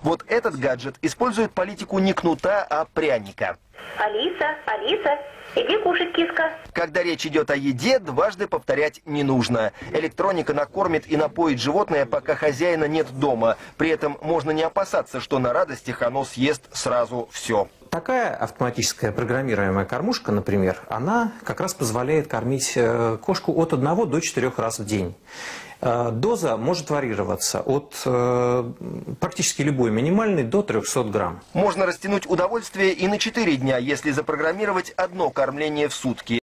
Вот этот гаджет использует политику не кнута, а пряника. Алиса, Алиса, иди кушать, киска. Когда речь идет о еде, дважды повторять не нужно. Электроника накормит и напоит животное, пока хозяина нет дома. При этом можно не опасаться, что на радостях оно съест сразу все. Такая автоматическая программируемая кормушка, например, она как раз позволяет кормить кошку от 1 до 4 раз в день. Доза может варьироваться от практически любой минимальной до 300 грамм. Можно растянуть удовольствие и на 4 дня, если запрограммировать одно кормление в сутки.